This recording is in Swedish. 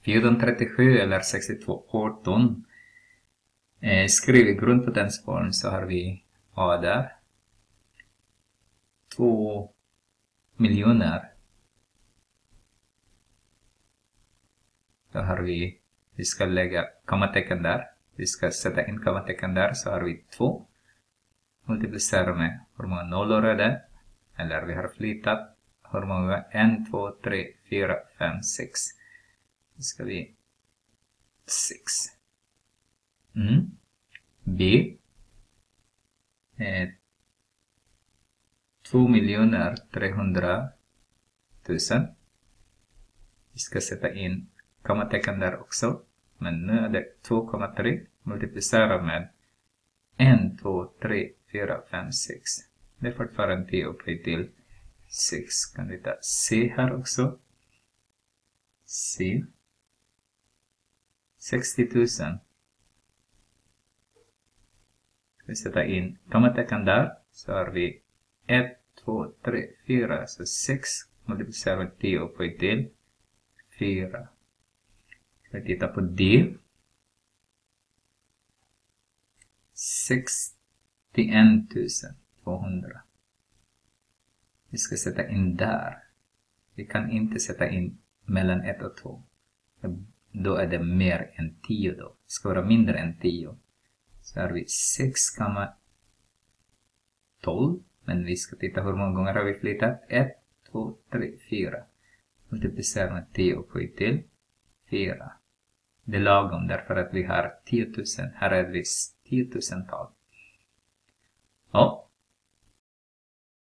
1437 eller 6218. Skriver i grundpotensform så har vi A där. 2 miljoner. Då har vi ska lägga kommatecken där. Vi ska sätta in kommatecken där, så har vi 2. Multiplicera med hur många nollor är det? Eller vi har flyttat. Hur många? 1, 2, 3, 4, 5, 6. Då ska vi 6. B. 2.300.000. Vi ska sätta in kommatecken där också. Men nu är det 2,3. Multiplicera med 1, 2, 3, 4, 5, 6. Det är fortfarande 10 upphöjt till 6. Kan vi ta C här också. C. 60,000. Vi sätter in kommatecken där. Så har vi 1, 2, 3, 4. Så 6. Multiplicera med 10 upphöjt till 4. Vi tittar på D. 61.200. Vi ska sätta in där. Vi kan inte sätta in mellan 1 och 2. Då är det mer än 10 då. Det ska vara mindre än 10. Så har vi 6,12. Men vi ska titta hur många gånger har vi flyttat. 1, 2, 3, 4. Multiplicera med 10 upphöjt till 4. Det är lagom därför att vi har 10 000. Här är vi 10 000-tal. Ja,